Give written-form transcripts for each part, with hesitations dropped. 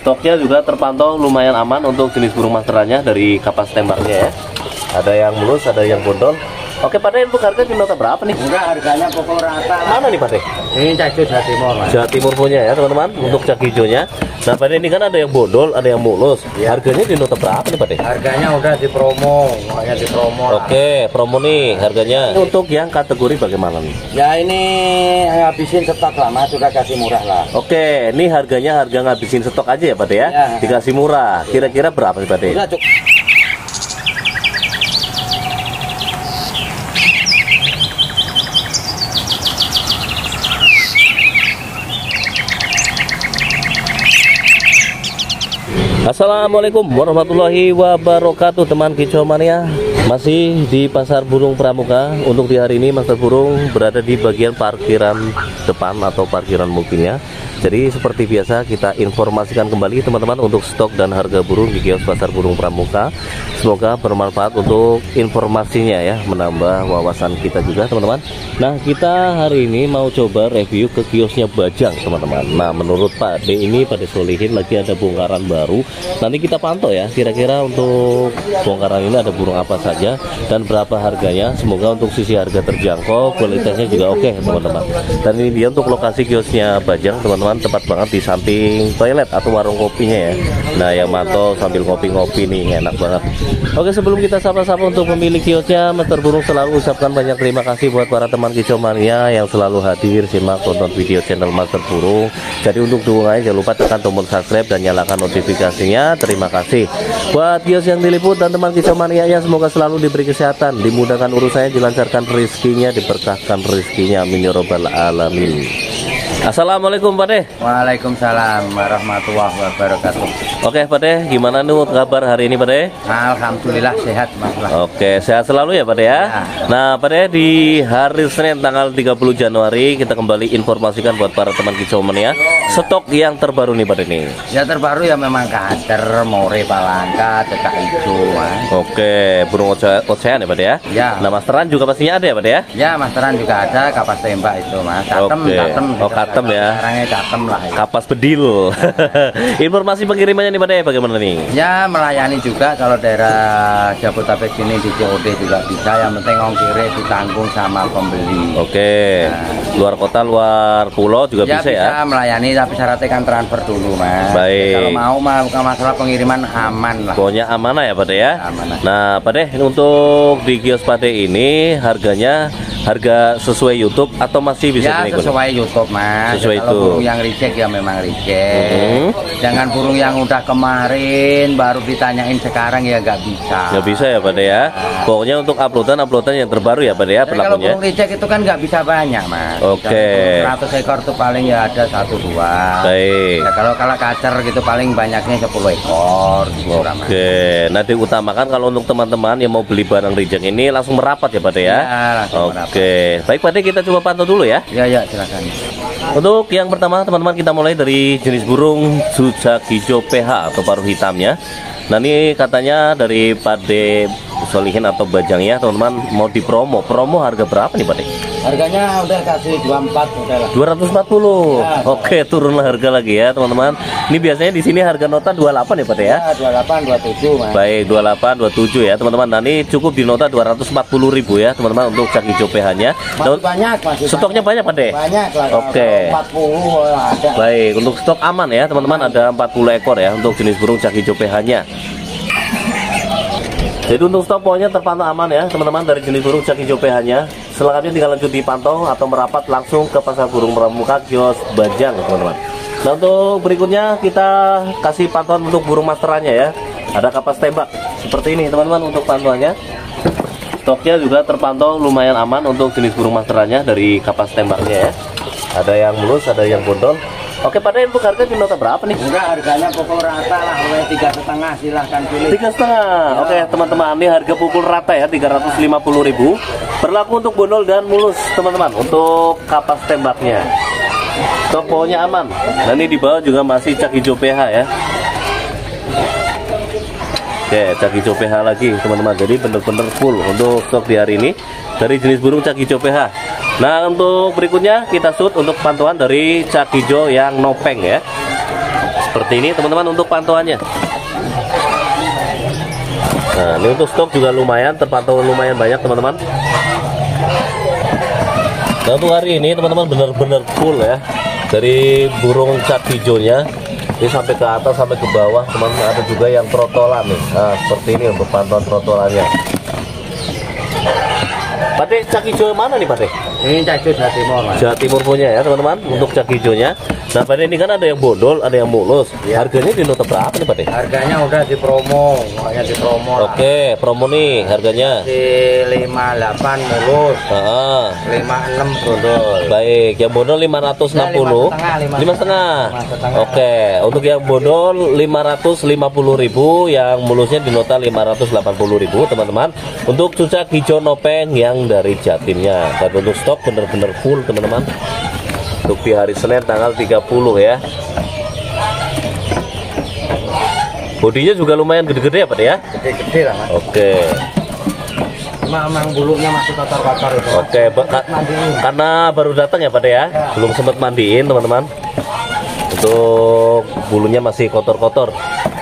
stoknya juga terpantau lumayan aman untuk jenis burung masterannya dari kapas tembaknya ya. Ada yang mulus, ada yang bondol. Oke Pak De, untuk harga di nota berapa nih? Enggak, harganya pokok rata. Mana nih Pak De? Ini cak hijau Jawa Timur, Mas. Jawa Timur punya ya teman-teman, untuk cak hijaunya. Nah Pak De, ini kan ada yang bondol, ada yang mulus. Ya. Harganya di nota berapa nih Pak De? Harganya udah di promo, makanya di promo. Oke, promo nih harganya. Ini untuk yang kategori bagaimana nih? Ya ini habisin stok lah Mas, sudah kasih murah lah. Oke, ini harganya harga ngabisin stok aja ya Pak De ya? Ya. Dikasih murah. Kira-kira berapa nih Pak De? Udah cukup. Assalamualaikum warahmatullahi wabarakatuh teman kicau mania. Masih di Pasar Burung Pramuka. Untuk di hari ini Master Burung berada di bagian parkiran depan atau parkiran mobilnya. Jadi seperti biasa kita informasikan kembali teman-teman untuk stok dan harga burung di kios Pasar Burung Pramuka. Semoga bermanfaat untuk informasinya ya, menambah wawasan kita juga teman-teman. Nah kita hari ini mau coba review ke kiosnya Bajang teman-teman. Nah menurut Pak D ini pada Solihin lagi ada bongkaran baru. Nanti kita pantau ya kira-kira untuk bongkaran ini ada burung apa saja dan berapa harganya. Semoga untuk sisi harga terjangkau, kualitasnya juga oke teman-teman. Dan ini dia untuk lokasi kiosnya Bajang teman-teman, tepat banget di samping toilet atau warung kopinya ya. Nah yang mantau sambil ngopi-ngopi nih, enak banget. Oke, sebelum kita sapa-sapa untuk pemilik kiosnya, Master Burung selalu ucapkan banyak terima kasih buat para teman kicau mania yang selalu hadir simak tonton video channel Master Burung. Jadi untuk dukungannya jangan lupa tekan tombol subscribe dan nyalakan notifikasinya. Terima kasih buat kios yang diliput dan teman kicau mania ya, semoga selalu diberi kesehatan, dimudahkan urusannya, dilancarkan rezekinya, diberkahkan rezekinya, amin ya robbal alamin. Assalamualaikum Pak De. Waalaikumsalam warahmatullahi wabarakatuh. Oke Pak De, gimana nih kabar hari ini Pak De? Alhamdulillah sehat Mas. Oke, sehat selalu ya Pak De ya. Nah Pak De, di hari Senin tanggal 30 Januari kita kembali informasikan buat para teman kicau mania stok yang terbaru nih Pak De nih. Ya terbaru ya memang kader, more, palangka, cekak hijau Mas. Oke, burung ocean ya Pak De ya. Ya. Nah masteran juga pastinya ada ya Pak De ya. Ya masteran juga ada, kapas tembak itu Mas. Catem, Oke. catem. Oh katem ya. Orangnya catem lah. Ya. Kapas bedil. Informasi pengirimannya nih Pak De bagaimana nih? Ya melayani juga kalau daerah Jabodetabek sini di COD juga bisa, yang penting ongkirnya ditanggung sama pembeli. Oke. Luar kota, luar pulau juga Ya, bisa ya. bisa melayani tapi syaratnya kan transfer dulu Mas. Baik. Kalau mau masalah pengiriman aman lah. Pokoknya amanah ya Pak De ya. Amanah. Nah Pak De, untuk di kios Pak De ini harganya harga sesuai YouTube atau masih bisa Ya dinikmati? sesuai YouTube Mas. Sesuai Kalau itu. burung yang reject ya memang reject. Jangan burung yang udah kemarin baru ditanyain sekarang ya nggak bisa. Nggak bisa ya Pak De ya. Pokoknya untuk uploadan yang terbaru ya Pak De ya Jadi kalau pelakunya. burung reject itu kan nggak bisa banyak Mas. Oke. 100 ekor tuh paling ya ada 1-2. Baik. Ya, kalau kacer gitu paling banyaknya 10 ekor gitu Mas. Oke. Nah diutamakan kalau untuk teman-teman yang mau beli barang reject ini langsung merapat ya Pak De ya. Ya, langsung merapat. Oke. Baik Pak De, kita coba pantau dulu ya. Ya silakan. Untuk yang pertama teman-teman kita mulai dari jenis burung Jujak hijau PH atau paruh hitamnya. Nah ini katanya dari Pak De Solihin atau Bajang ya teman-teman, mau dipromo. Promo harga berapa nih Pak De? Harganya udah kasih 24 udah lah. 240. Ya. Oke, turunlah harga lagi ya teman-teman. Ini biasanya di sini harga nota 28 ya Pak De ya. Ya 28 27 Mas. Baik, 28 27 ya teman-teman. Nah ini cukup di nota 240.000 ya teman-teman untuk cak hijau PH-nya. Masih banyak masih Stoknya banyak Pak De? banyak lah. Oke. 40 ada. Baik, untuk stok aman ya teman-teman, ada 40 ekor ya untuk jenis burung cak hijau PH-nya. Jadi untuk stok pokoknya terpantau aman ya teman-teman dari jenis burung cak hijau PH-nya. Selengkapnya tinggal lanjut dipantau atau merapat langsung ke Pasar Burung Pramuka kios Bajang teman-teman. Nah untuk berikutnya kita kasih pantauan untuk burung masterannya ya. Ada kapas tembak seperti ini teman-teman untuk pantauannya. Stoknya juga terpantau lumayan aman untuk jenis burung masterannya dari kapas tembaknya ya. Ada yang mulus, ada yang bondol. Oke Pak De, untuk harga di nota berapa nih? Enggak, harganya pokok rata lah, 3,5 silahkan pilih. 3,5. Oke teman-teman, ini harga pukul rata ya 350.000. Berlaku untuk bondol dan mulus teman-teman. Untuk kapas tembaknya stok pokoknya aman. Dan ini di bawah juga masih cak hijau PH ya. Oke, cak hijau PH lagi teman-teman. Jadi bener-bener full untuk stok di hari ini dari jenis burung cak hijau PH. Nah untuk berikutnya kita shoot untuk pantauan dari cak hijau yang nopeng ya. Seperti ini teman-teman untuk pantauannya. Nah, ini untuk stok juga lumayan, terpantau lumayan banyak teman-teman. Nah, untuk hari ini teman-teman benar-benar full ya. Dari burung cat hijaunya ini sampai ke atas sampai ke bawah teman-teman, ada juga yang trotolan nih. Nah, seperti ini untuk pantauan trotolannya. Pate, cak hijau mana nih Pate? Ini cak hijau Jawa Timur, Mas. Jawa Timur punya ya teman-teman, untuk cak hijaunya. Nah, Pate ini kan ada yang bondol, ada yang mulus. Ya. Harganya di nota berapa nih Pate? Harganya udah di promo, pokoknya di promo. Oke, promo nih harganya. Di 58 mulus, 56 bondol. Baik, yang bondol 560. 5,5. Oke, untuk yang bondol 550.000, yang mulusnya di nota 580.000 teman-teman. Untuk cucak hijau nopeng yang dari Jatimnya. Dan untuk stok bener-bener full teman-teman. Untuk di hari Senin tanggal 30 ya. Bodinya juga lumayan gede-gede ya Pak ya? Gede-gede lah, Mas. Oke. Memang bulunya masih kotor-kotor itu. Oke, karena baru datang ya Pak ya? Belum sempat mandiin teman-teman. Untuk bulunya masih kotor-kotor.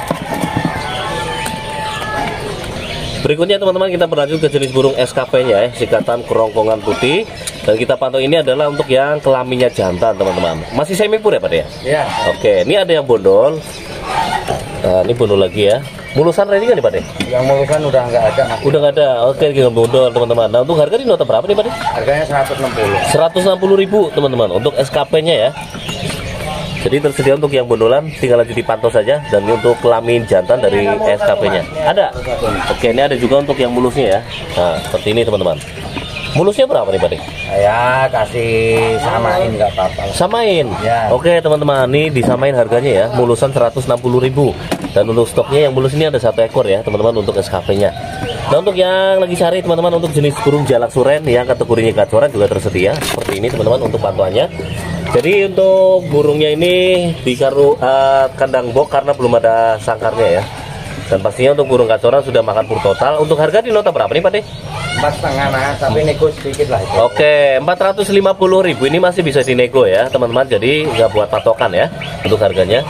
Berikutnya teman-teman kita berlanjut ke jenis burung SKP-nya ya, sikatan kerongkongan putih. Dan kita pantau ini adalah untuk yang kelaminnya jantan teman-teman. Masih semi pur ya Pak ya? Iya. Oke, ini ada yang bondol. Nah, ini bondol lagi ya. Mulusan ready kan nih Pak? Yang mulusan udah nggak ada, Mas. Udah nggak ada. Oke, kita bondol teman-teman. Nah, untuk harga di nota berapa nih Pak? Harganya 160. 160.000 teman-teman untuk SKP-nya ya. Jadi tersedia untuk yang bondolan, tinggal lanjut dipantau saja. Dan ini untuk kelamin jantan dari SKP-nya ada. Oke, ini ada juga untuk yang mulusnya ya. Nah, seperti ini teman-teman. Mulusnya berapa nih Pak? Saya kasih samain nggak apa-apa. Samain. Ya. Oke teman-teman, ini disamain harganya ya. Mulusan 160.000. Dan untuk stoknya yang mulus ini ada 1 ekor ya teman-teman untuk SKP-nya. Nah, untuk yang lagi cari teman-teman untuk jenis burung jalak suren yang kategorinya gacoran juga tersedia seperti ini teman-teman untuk pantauannya. Jadi untuk burungnya ini di kandang box karena belum ada sangkarnya ya. Dan pastinya untuk burung gacoran sudah makan pur total. Untuk harga di nota berapa nih Pak? 4,5 Mas, tapi nego sedikit lah itu. Oke, 450.000 ini masih bisa dinego ya teman-teman. Jadi nggak buat patokan ya untuk harganya.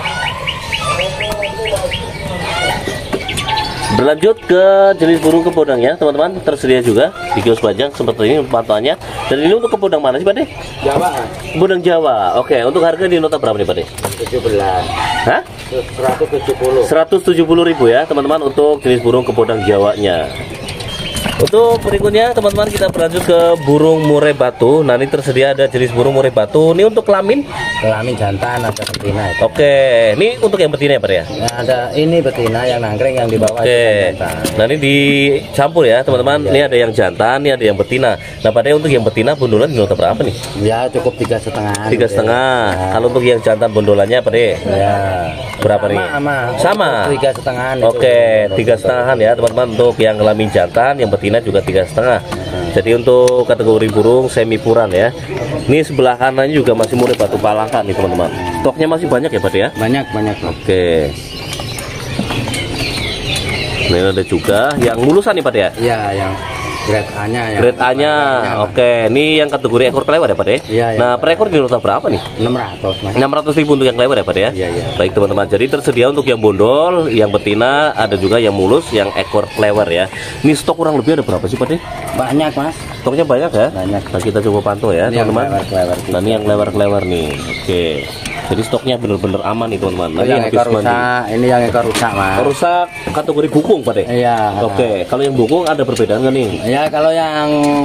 Berlanjut ke jenis burung kepodang ya teman-teman, tersedia juga di kios Bajang seperti ini pantauannya. Dan ini untuk kepodang mana sih Pak? Jawa. Kepodang Jawa. Oke, untuk harga di nota berapa nih Pak? 17. Hah? 170. 170.000 ya teman-teman untuk jenis burung kepodang Jawanya. Untuk berikutnya teman-teman kita berlanjut ke burung murai batu. Nah, ini tersedia ada jenis burung murai batu. Ini untuk kelamin? Kelamin jantan ada betina itu. Oke, ini untuk yang betina ya Pak ya? Ya, ada ini betina yang nangkring yang di bawah. Oke. Nah, ini dicampur ya teman-teman. Ini ada yang jantan, ini ada yang betina. Nah, pada untuk yang betina bondolan di nota berapa nih? Ya cukup 3,5. 3,5. Ya. Kalau untuk yang jantan bondolannya Pak deh? Ya. Berapa nih? Sama. 3,5. Oke, 3,5 ya teman-teman untuk yang kelamin jantan, yang betina juga 3,5. Jadi untuk kategori burung semi puran ya. Ini sebelah kanannya juga masih murai batu palangka nih teman-teman. Stoknya masih banyak ya Pak ya? Banyak. Oke. Ini ada juga yang mulusan nih Pak ya? Iya, yang grade A-nya ya. Grade A-nya. Oke, ini yang kategori ekor kelewat ya Pak ya? Iya, ya. Nah, per ekor di nota berapa nih? 600 Mas. 600.000 untuk yang kelewat ya Pak ya? Iya. Baik teman-teman, jadi tersedia untuk yang bondol, yang betina, ada juga yang mulus, yang ekor lewer ya. Ini stok kurang lebih ada berapa sih Pak? Banyak Mas. Stoknya banyak ya? Banyak. Nah, kita coba pantau ya Ini yang teman-teman. lewer-lewer. Nah, ini yang lewer-lewer nih. Oke. Jadi stoknya bener-bener aman nih teman-teman. Nah, yang habis ekor mandi. rusak, ini yang ekor rusak Mas. Rusak kategori bukung Pak? Iya. Oke, kalau yang bukung ada perbedaan nggak nih? Ya kalau yang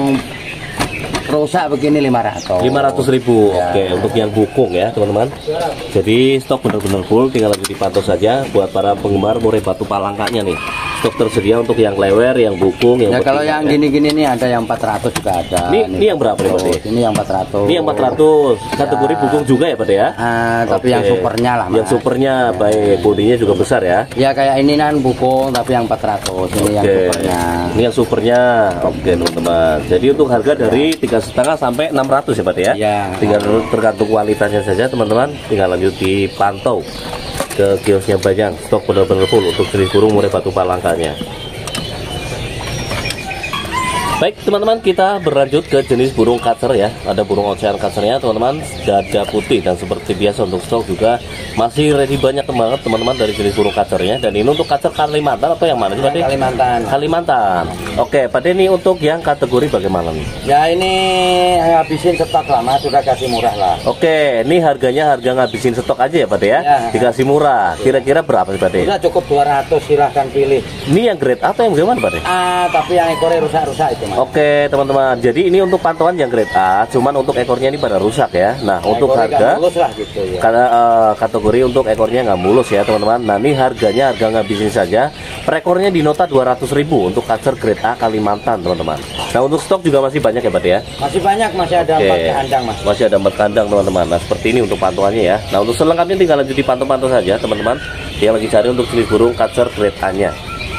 rusak begini 500. 500.000. Ya. Oke, untuk yang bukung ya teman-teman. Jadi stok benar-benar full, tinggal lagi dipantau saja buat para penggemar murai batu palangkanya nih. Stok tersedia untuk yang lewer, yang bukung, yang Ya kalau betina, yang ya. gini-gini nih ada yang 400 juga ada. Ini yang berapa nih Pak? Ini yang 400. Ini yang 400. Kategori Ya. bukung juga ya Pak ya? Tapi Oke. yang supernya lah Mas. Yang supernya baik, bodinya juga besar ya. Ya kayak ini kan bukung tapi yang 400. Ini yang Oke. supernya. Ini yang supernya. Oke teman-teman. Jadi untuk harga dari 3,5 sampai 600 ya Pak ya? Iya. Tinggal tergantung kualitasnya saja teman-teman. Tinggal lanjut dipantau ke kiosnya Bajang. Stok benar-benar full untuk jenis burung murai batu palangkanya. Baik teman-teman, kita berlanjut ke jenis burung kacer ya. Ada burung ocehan kacernya teman-teman, dada putih, dan seperti biasa untuk stok juga masih ready banyak banget teman-teman dari jenis burung kacernya. Dan ini untuk kacer Kalimantan atau yang mana sih Pak De? Kalimantan. Kalimantan. Oke Pak De, ini untuk yang kategori bagaimana nih? Ya ini habisin stok lama, sudah kasih murah lah. Oke, ini harganya harga ngabisin stok aja ya Pak De ya? Ya. Dikasih murah. Kira-kira berapa sih Pak De? Sudah cukup 200, silahkan pilih. Ini yang grade A atau yang bagaimana Pak De? Tapi yang ekornya rusak-rusak itu Mas. Oke teman-teman, jadi ini untuk pantauan yang grade A, cuman untuk ekornya ini pada rusak ya. Nah untuk harga mulus lah gitu ya. karena kategori untuk ekornya nggak mulus ya teman-teman. Nah ini harganya harga ngabisin saja. Per ekornya di nota 200.000 untuk kacer grade A Kalimantan teman-teman. Nah untuk stok juga masih banyak ya Pak ya? Masih banyak, masih ada 4 kandang Mas. Masih ada 4 kandang teman-teman. Nah seperti ini untuk pantauannya ya. Nah untuk selengkapnya tinggal lanjut dipantau-pantau saja teman-teman yang lagi cari untuk jenis burung kacer grade A nya.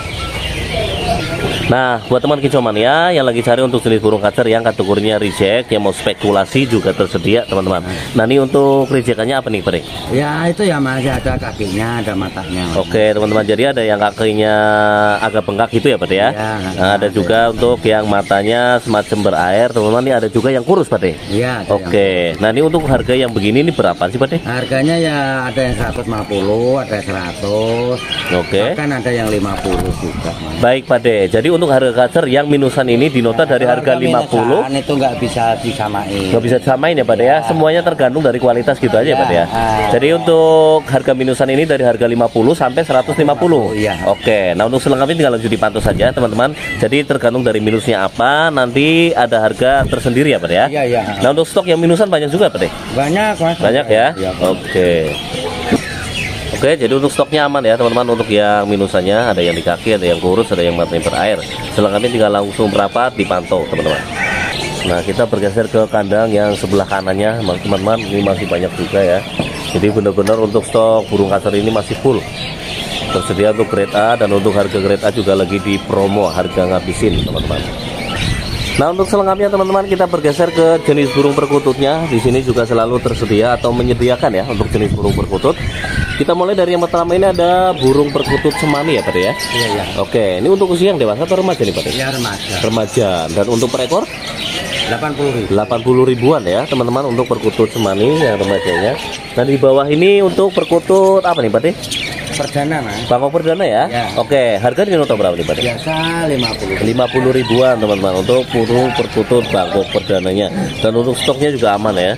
Nah, buat teman kicau mania yang lagi cari untuk jenis burung kacer yang kategorinya reject, yang mau spekulasi juga tersedia, teman-teman. Nah, ini untuk rejectannya apa nih, Pak? Ya, itu ya masih ada kakinya, ada matanya. Oke, teman-teman. Jadi ada yang kakinya agak bengkak gitu ya, Pak ya? Nah, ada juga untuk yang matanya semacam berair, teman-teman. Ini ada juga yang kurus, Pak. Iya. Oke. Nah, ini untuk harga yang begini ini berapa sih, Pak? Harganya ya ada yang 150, ada 100. Oke. Bahkan ada yang 50 juga, Mas. Baik, Pak De. Jadi untuk harga kacer yang minusan ini dinota dari harga 50. Itu nggak bisa disamain. Nggak bisa disamain ya Pak De ya. Semuanya tergantung dari kualitas gitu aja ya Pak De ya. Jadi untuk harga minusan ini dari harga 50 sampai 150. Iya. Oke. Nah untuk selengkapnya tinggal lanjut dipantau saja teman-teman. Jadi tergantung dari minusnya apa, nanti ada harga tersendiri ya Pak De ya. Iya, iya. Nah untuk stok yang minusan banyak juga Pak De. Banyak Mas. Banyak ya. Iya. Oke. Oke, jadi untuk stoknya aman ya teman-teman. Untuk yang minusannya ada yang di kaki, ada yang kurus, ada yang matanya berair. Selengkapnya tinggal langsung merapat dipantau teman-teman. Nah kita bergeser ke kandang yang sebelah kanannya teman-teman. Ini masih banyak juga ya. Jadi benar-benar untuk stok burung kacer ini masih full. Tersedia untuk grade A, dan untuk harga grade A juga lagi di promo, harga ngabisin teman-teman. Nah untuk selengkapnya teman-teman kita bergeser ke jenis burung perkututnya. Di sini juga selalu tersedia atau menyediakan ya untuk jenis burung perkutut. Kita mulai dari yang pertama, ini ada burung perkutut semani ya Pak ya. Iya, iya. Oke, ini untuk usia yang dewasa atau remaja nih Pak? Ya remaja. Remaja. Dan untuk per ekor 80.000. 80 ribuan ya teman-teman untuk perkutut semani yang remajanya. Dan di bawah ini untuk perkutut apa nih Pak? Perdana Mas. Bangkok perdana ya? Ya. Oke, harga di nota berapa nih Pak? Biasa 50. 50 ribuan teman-teman untuk burung perkutut bangkok perdananya. Dan untuk stoknya juga aman ya.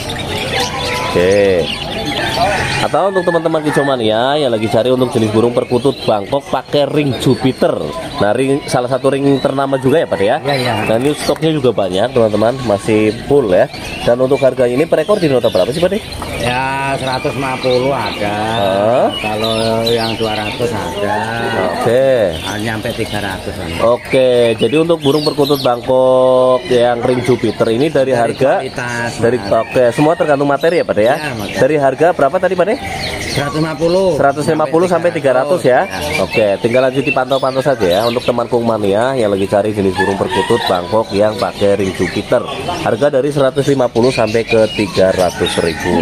Oke. Atau untuk teman-teman kicau mania yang lagi cari untuk jenis burung perkutut Bangkok pakai ring Jupiter. Nah, ring salah satu ring ternama juga ya Pak ya. Iya, iya. Dan ini stoknya juga banyak teman-teman, masih full ya. Dan untuk harga ini per ekor di nota berapa sih Pak? Ya 150 ada. Kalau yang 200 ada. Oke. Nyampe 300. Oke, jadi untuk burung perkutut Bangkok yang ring Jupiter ini dari harga kualitas, dari Mas. oke, semua tergantung materi ya Pak ya. Ya, materi. Dari harga berapa tadi Pak? 150 sampai 300 ya. Oke, tinggal lanjut dipantau-pantau saja ya untuk teman kung mania yang lagi cari jenis burung perkutut Bangkok yang pakai ring Jupiter. Harga dari 150 sampai ke 300.000.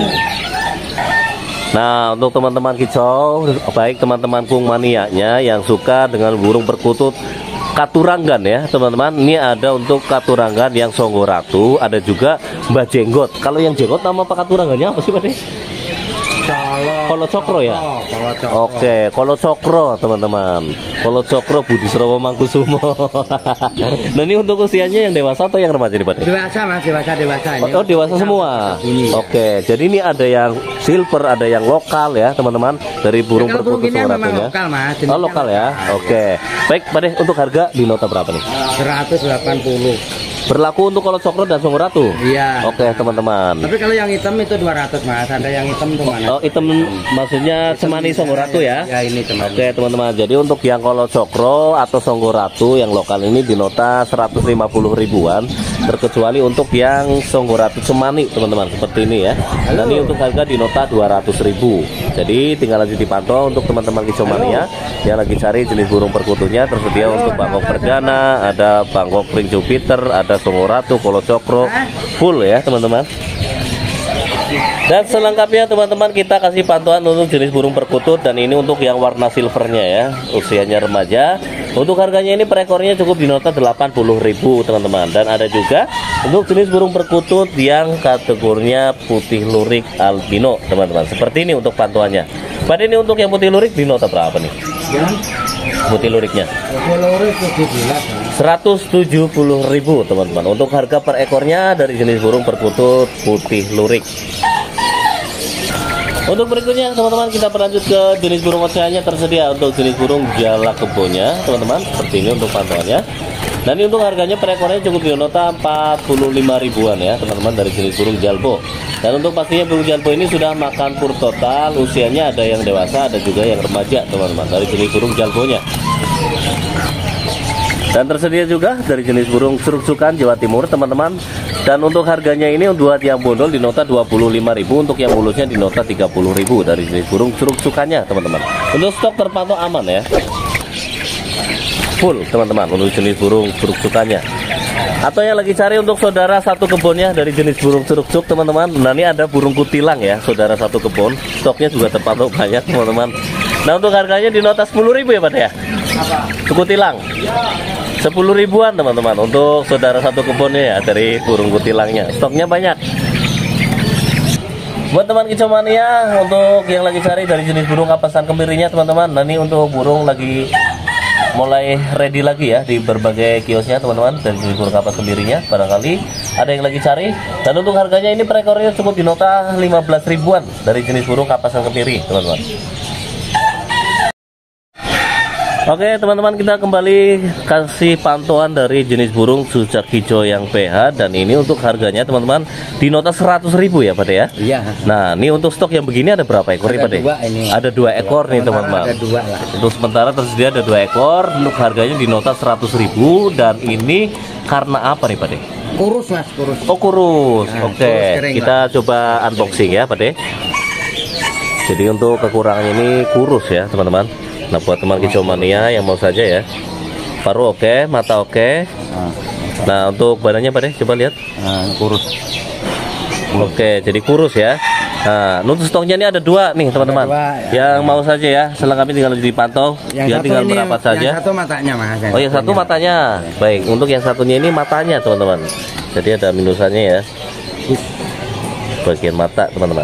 Nah untuk teman-teman kicau, baik teman-teman kung manianya yang suka dengan burung perkutut Katuranggan ya teman-teman. Ini ada untuk Katuranggan yang Songgo Ratu, ada juga Mbah Jenggot. Kalau yang jenggot nama Pak Katuranggannya apa sih Pak? Kolo Cokro ya. Oke, Kolo Cokro teman-teman. Kolo Cokro Budi Srowo Mangkusumo. Nah ini untuk usianya yang dewasa atau yang remaja nih Pak? Dewasa Mas, dewasa ini. Oh dewasa semua. Oke, jadi ini ada yang silver, ada yang lokal ya teman-teman, dari burung perkutut Songgo Ratunya. Lokal Mas. Oh lokal ya. Oke. Baik Pak deh, untuk harga di nota berapa nih? 180. Berlaku untuk Kolo Cokro dan Songgo Ratu? Iya. Oke teman-teman. Tapi kalau yang hitam itu 200 Mas. Ada yang hitam tuh mana? Oh hitam maksudnya semani Songgo Ratu ya? Ya ini teman. Oke teman-teman, jadi untuk yang Kolo Cokro atau Songgo Ratu yang lokal ini di nota 150 ribuan, terkecuali untuk yang Songgo Ratu semani teman-teman, seperti ini ya. Dan ini untuk harga di nota 200.000. Jadi tinggal lanjut dipantau untuk teman-teman kicau mania yang lagi cari jenis burung perkututnya. Tersedia untuk Bangkok perdana, ada Bangkok ring Jupiter, ada Songgo Ratu, Kolo Cokro, full ya teman-teman. Dan selengkapnya teman-teman kita kasih pantauan untuk jenis burung perkutut, dan ini untuk yang warna silvernya ya, usianya remaja. Untuk harganya ini per ekornya cukup di nota 80.000 teman-teman. Dan ada juga untuk jenis burung perkutut yang kategorinya putih lurik albino teman-teman. Seperti ini untuk pantauannya. Pada ini untuk yang putih lurik di nota berapa nih? Putih luriknya 170.000 teman-teman. Untuk harga per ekornya dari jenis burung perkutut putih lurik. Untuk berikutnya teman-teman kita berlanjut ke jenis burung oceannya. Tersedia untuk jenis burung jalak kebonya teman-teman, seperti ini untuk pantauannya. Dan ini untuk harganya per ekornya cukup di nota 45.000-an ya teman-teman, dari jenis burung jalbo. Dan untuk pastinya burung jalbo ini sudah makan pur total, usianya ada yang dewasa ada juga yang remaja teman-teman, dari jenis burung jalbonya. Dan tersedia juga dari jenis burung seruk-sukan Jawa Timur teman-teman. Dan untuk harganya ini buat yang bondol di nota 25.000, untuk yang mulusnya di nota 30.000 dari jenis burung seruk-sukannya teman-teman. Untuk stok terpantau aman ya, full teman-teman untuk jenis burung seruk-sukannya. Atau yang lagi cari untuk saudara satu kebunnya dari jenis burung seruk-suk teman-teman. Nah ini ada burung kutilang ya, saudara satu kebun, stoknya juga terpantau banyak teman-teman. Nah untuk harganya di nota 10.000 ya Pak ya. Kutilang 10.000-an teman-teman untuk saudara satu kebunnya ya, dari burung kutilangnya. Stoknya banyak. Buat teman kicau mania, untuk yang lagi cari dari jenis burung kapasan kemirinya teman-teman. Nah ini untuk burung lagi mulai ready lagi ya di berbagai kiosnya teman-teman, dan jenis burung kapas kemirinya barangkali ada yang lagi cari. Dan untuk harganya ini per ekornya cukup di nota 15.000-an dari jenis burung kapasan kemiri teman-teman. Oke teman-teman, kita kembali kasih pantauan dari jenis burung cucak hijau yang PH. Dan ini untuk harganya teman-teman di nota 100.000 ya Pak ya. Iya. Nah ini untuk stok yang begini ada berapa ekor nih Pak? Ada 2 ekor nih teman-teman. Ada 2 lah. Untuk sementara tersedia ada 2 ekor. Untuk harganya di nota 100.000. Dan ini karena apa nih Pak? Kurus mas, kurus. Oh kurus. Nah, oke kurus kering, kita coba unboxing ya Pak. Jadi untuk kekurangannya ini kurus ya teman-teman. Nah buat teman kicau mania yang mau saja ya, paruh oke, mata oke. Nah untuk badannya Pak coba lihat. Kurus. Oke jadi kurus ya. Nah untuk stoknya ini ada 2 nih teman-teman. Yang mau saja ya, selengkapnya tinggal dipantau. Dia tinggal berapa saja. Yang satu matanya mas. Oh yang satu matanya. Baik, untuk yang satunya ini matanya teman-teman. Jadi ada minusannya ya, bagian mata teman-teman.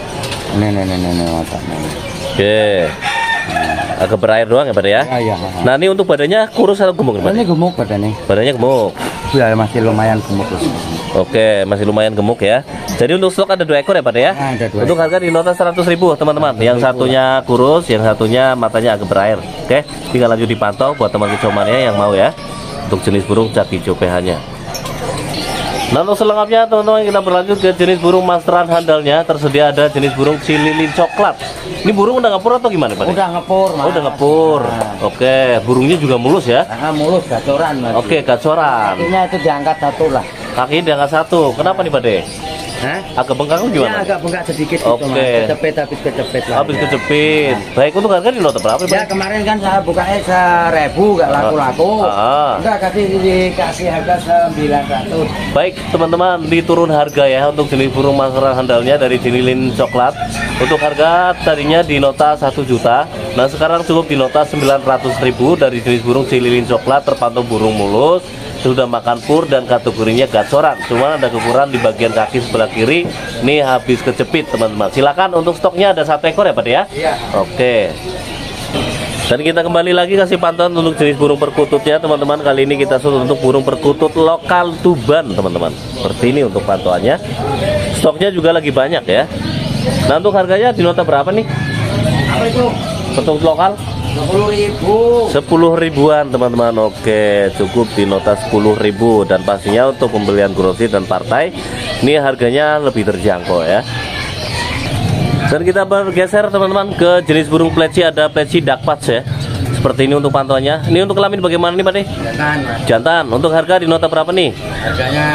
Ini matanya. Oke, agak berair doang ya Pak ya. Iya. Nah ini untuk badannya kurus atau gemuk Pak? Ini gemuk badannya. Badannya gemuk. Ya masih lumayan gemuk. Oke, masih lumayan gemuk ya. Jadi untuk stok ada 2 ekor ya Pak ya. Ada 2. Untuk harga di nota 100.000 teman-teman. Yang satunya kurus, yang satunya matanya agak berair. Oke, tinggal lanjut dipantau buat teman kicau mania yang mau ya. Untuk jenis burung cak hijau PH-nya. Nah untuk selengkapnya teman-teman kita berlanjut ke jenis burung masteran handalnya. Tersedia ada jenis burung cililin coklat. Ini burung udah ngepur atau gimana Pak? Udah ngepur mas. Oh, udah ngepur. Oke, burungnya juga mulus ya. Mulus gacoran mas. Oke, gacoran. Kakinya itu diangkat 1 lah. Kaki diangkat 1. Kenapa nih Pak Agak bengkak gimana? Ya agak bengkak sedikit gitu mas. Kecepit habis kecepit lah. Habis kecepit. Baik, untuk harga di nota berapa Pak? Ya kemarin kan saya bukanya 1.000 gak laku-laku. Enggak, dikasih harga 900. Baik teman-teman, diturun harga ya untuk jenis burung masteran handalnya dari cililin coklat. Untuk harga tadinya di nota 1 juta. Nah sekarang cukup di nota 900.000 dari jenis burung cililin coklat, terpantau burung mulus, sudah makan pur dan kategorinya gacoran. Cuma ada kekurangan di bagian kaki sebelah kiri. Ini habis kecepit teman-teman. Silakan, untuk stoknya ada 1 ekor ya Pak ya. Iya. Oke. Dan kita kembali lagi kasih pantauan untuk jenis burung perkututnya teman-teman. Kali ini kita suruh untuk burung perkutut lokal Tuban teman-teman. Seperti ini untuk pantauannya. Stoknya juga lagi banyak ya. Nah untuk harganya di nota berapa nih? Apa itu? Perkutut lokal 10.000-an teman-teman. Oke, cukup di nota 10.000. Dan pastinya untuk pembelian grosir dan partai ini harganya lebih terjangkau ya. Dan kita bergeser teman-teman ke jenis burung pleci. Ada pleci dakpats ya, seperti ini untuk pantauannya. Ini untuk kelamin bagaimana nih Pak nih? Jantan. Jantan. Untuk harga di nota berapa nih? Harganya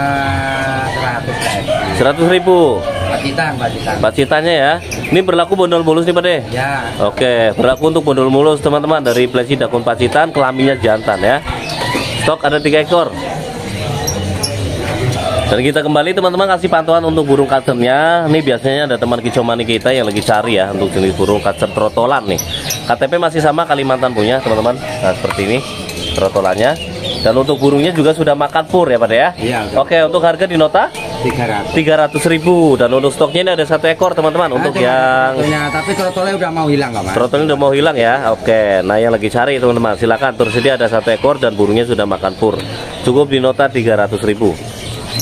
100.000. Pacitannya ya. Ini berlaku bondol mulus nih Pak deh. Ya. Oke, berlaku untuk bondol mulus teman-teman dari pleci dakun pacitan, kelaminnya jantan ya. Stok ada 3 ekor. Dan kita kembali teman-teman kasih pantauan untuk burung kacernya. Ini biasanya ada teman kicomani kita yang lagi cari ya untuk jenis burung kacer trotolan nih. KTP masih sama Kalimantan punya teman-teman. Nah seperti ini trotolannya. Dan untuk burungnya juga sudah makan pur ya Pak ya. Iya. Oke, untuk harga di nota 300.000. Dan untuk stoknya ini ada 1 ekor teman-teman. Untuk yang tapi trotolnya udah mau hilang Pak. Trotolnya udah mau hilang ya. Oke, nah yang lagi cari teman-teman silakan tersedia ada 1 ekor dan burungnya sudah makan pur. Cukup di nota 300.000.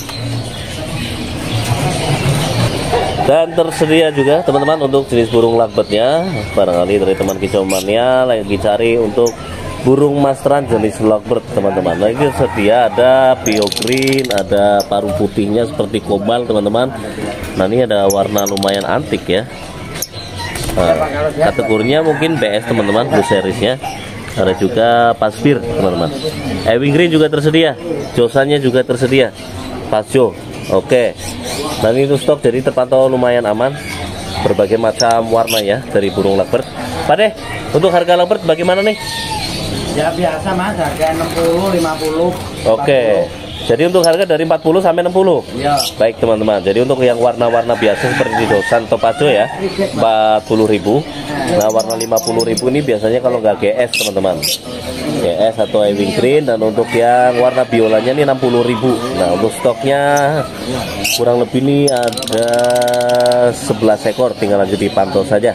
Dan tersedia juga teman-teman untuk jenis burung lovebird-nya. Barangkali dari teman kicomania lagi cari untuk burung mastran jenis lovebird teman-teman. Lagi tersedia ada pio green, ada paruh putihnya seperti kobal teman-teman. Nah ini ada warna lumayan antik ya. Nah, kategorinya mungkin BS teman-teman, blue seriesnya. Ada juga pasbir teman-teman. Ewing green juga tersedia, josannya juga tersedia, pasjo. Oke, dan itu stok jadi terpantau lumayan aman. Berbagai macam warna ya dari burung lovebird. Pak Deh, untuk harga lovebird bagaimana nih? Ya biasa Mas, harga 60, 50. Oke. Jadi untuk harga dari 40 sampai 60. Iya. Baik teman-teman. Jadi untuk yang warna-warna biasa seperti dosan topajo ya 40.000. Nah warna 50.000 ini biasanya kalau nggak GS teman-teman. GS atau Ewing green. Dan untuk yang warna biolanya ini 60.000. Nah untuk stoknya kurang lebih ini ada 11 ekor. Tinggal lanjut dipantau saja.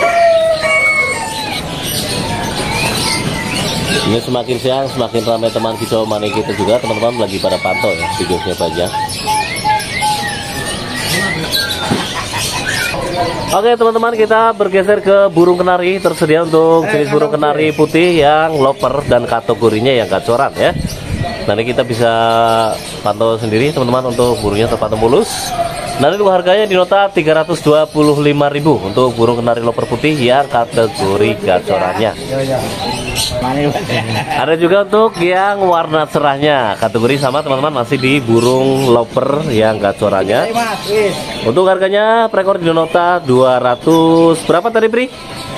Ini semakin siang semakin ramai teman kicomani kita juga teman-teman lagi pada pantau ya videonya saja. Oke teman-teman, kita bergeser ke burung kenari. Tersedia untuk jenis burung kenari putih yang loper dan kategorinya yang gacoran ya. Nanti kita bisa pantau sendiri teman-teman untuk burungnya terpantau mulus. Nanti untuk harganya di nota 325.000 untuk burung kenari loper putih yang kategori gacorannya. Ada juga untuk yang warna cerahnya, kategori sama teman-teman, masih di burung loper yang gacorannya. Untuk harganya per ekor di nota 200 berapa tadi Bri?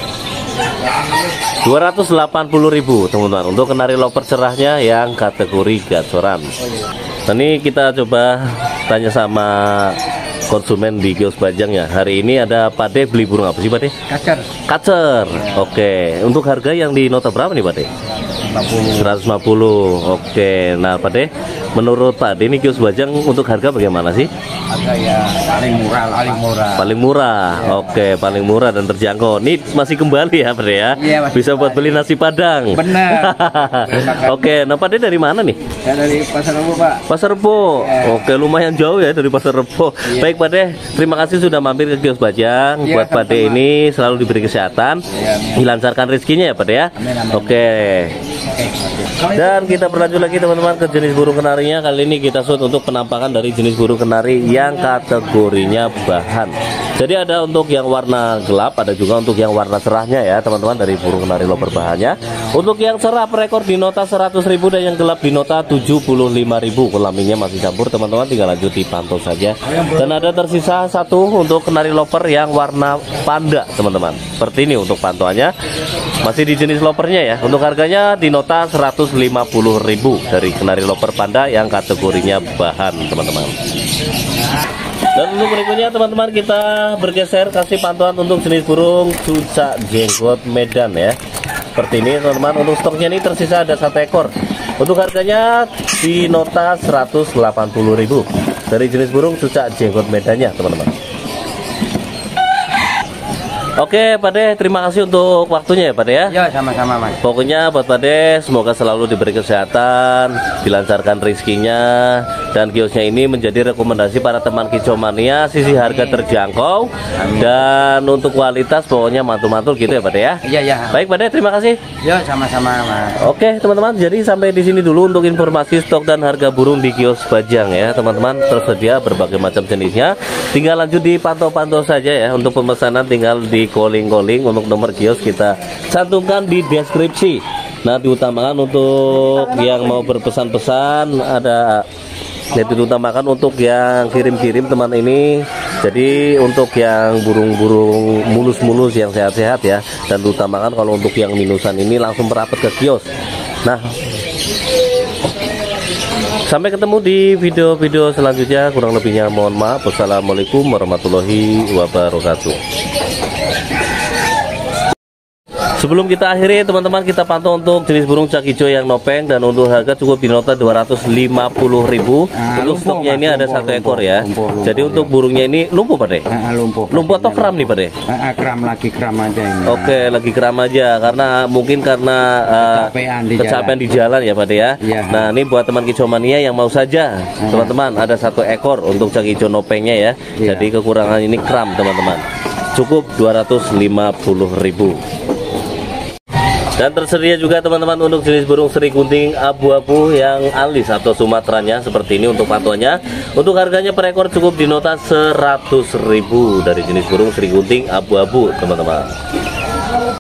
280.000 teman-teman untuk kenari loper cerahnya yang kategori gacoran. Nah, ini kita coba tanya sama konsumen di kios Bajang ya. Hari ini ada Pak De beli burung apa sih Pak De? Kacer. Kacer. Oke. Untuk harga yang di nota berapa nih Pak De? 150. Oke. Nah Pak De, menurut Pak De ini kios Bajang untuk harga bagaimana sih? Harga ya paling murah, paling murah. Paling murah. Ya. Oke, paling murah dan terjangkau. Ini masih kembali ya Pak De ya? Iya, bisa buat beli nasi Padang. Benar. Oke. Nah Pak De dari mana nih? Ya dari Pasar Rebo Pak. Pasar Rebo. Ya. Oke, lumayan jauh ya dari Pasar Rebo. Ya. Baik Pak De, terima kasih sudah mampir ke kios Bajang. Ya, buat Pak De ini selalu diberi kesehatan, ya, dilancarkan rezekinya ya Pak De ya. Amin, amin. Oke. Dan kita berlanjut lagi teman-teman ke jenis burung kenarinya. Kali ini kita shoot untuk penampakan dari jenis burung kenari yang kategorinya bahan. Jadi ada untuk yang warna gelap, ada juga untuk yang warna cerahnya ya teman-teman dari burung kenari loper bahannya. Untuk yang cerah per ekor di nota 100.000 dan yang gelap di nota 75.000. Kelaminnya masih campur teman-teman, tinggal lanjut dipantau saja. Dan ada tersisa satu untuk kenari loper yang warna panda teman-teman. Seperti ini untuk pantauannya. Masih di jenis lopernya ya. Untuk harganya di nota 150.000 dari kenari loper panda yang kategorinya bahan teman-teman. Dan untuk berikutnya teman-teman kita bergeser kasih pantauan untuk jenis burung cucak jenggot Medan ya. Seperti ini teman-teman. Untuk stoknya ini tersisa ada 1 ekor. Untuk harganya di nota 180.000 dari jenis burung cucak jenggot Medannya teman-teman. Oke Pak De, terima kasih untuk waktunya ya Pak De ya. Ya sama-sama Mas. Pokoknya buat Pak De semoga selalu diberi kesehatan, dilancarkan rezekinya, dan kiosnya ini menjadi rekomendasi para teman kicomania. Sisi harga terjangkau. Amin. Dan untuk kualitas pokoknya mantul-mantul gitu ya Pak De ya. Iya ya. Baik Pak De, terima kasih. Ya sama-sama Mas. Oke teman-teman, jadi sampai di sini dulu untuk informasi stok dan harga burung di kios Bajang ya teman-teman. Tersedia berbagai macam jenisnya. Tinggal lanjut dipantau-pantau saja ya. Untuk pemesanan tinggal di calling untuk nomor kios kita cantumkan di deskripsi. Nah diutamakan untuk yang mau berpesan-pesan ada, jadi diutamakan untuk yang kirim-kirim teman ini. Jadi untuk yang burung-burung mulus-mulus yang sehat-sehat ya, dan diutamakan kalau untuk yang minusan ini langsung merapat ke kios. Nah Sampai ketemu di video-video selanjutnya. Kurang lebihnya mohon maaf. Wassalamualaikum warahmatullahi wabarakatuh. Sebelum kita akhiri teman-teman, kita pantau untuk jenis burung cak hijau yang nopeng, dan untuk harga cukup di nota 250.000. Untuk stoknya ini ada 1 ekor ya. Jadi untuk burungnya ini lumpuh Pak De? Lumpuh atau kram nih Pak De? Kram aja ini. Oke, lagi kram aja karena mungkin kecapean di jalan ya Pak De ya. Nah, ini buat teman kicomania yang mau saja teman-teman, ada 1 ekor untuk cak hijau nopengnya ya. Jadi kekurangan ini kram teman-teman. Cukup 250.000. Dan tersedia juga teman-teman untuk jenis burung seri gunting abu-abu yang alis atau sumateranya seperti ini untuk pantauannya. Untuk harganya per ekor cukup di nota 100.000 dari jenis burung seri gunting abu-abu teman-teman.